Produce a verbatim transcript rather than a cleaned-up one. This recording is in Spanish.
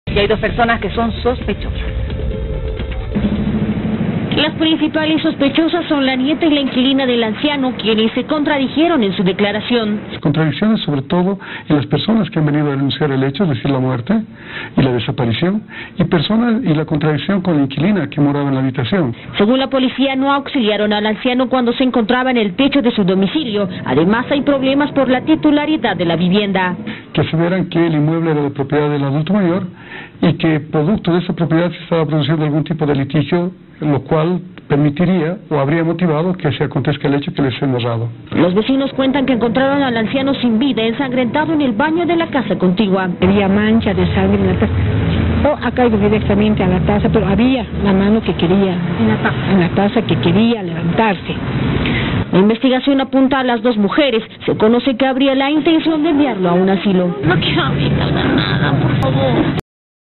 Y hay dos personas que son sospechosas. Las principales sospechosas son la nieta y la inquilina del anciano, quienes se contradijeron en su declaración. Contradicciones sobre todo en las personas que han venido a denunciar el hecho, es decir, la muerte y la desaparición, y personas y la contradicción con la inquilina que moraba en la habitación. Según la policía, no auxiliaron al anciano cuando se encontraba en el techo de su domicilio. Además, hay problemas por la titularidad de la vivienda. Que aseveran que el inmueble era de propiedad del adulto mayor y que producto de esa propiedad se estaba produciendo algún tipo de litigio, lo cual permitiría o habría motivado que se acontezca el hecho que les he narrado. Los vecinos cuentan que encontraron al anciano sin vida, ensangrentado en el baño de la casa contigua. Había mancha de sangre en la taza. O acá ido directamente a la taza, pero había la mano que quería, en la taza, en la taza que quería levantarse. La investigación apunta a las dos mujeres. Se conoce que habría la intención de enviarlo a un asilo. No quiero nada, por favor.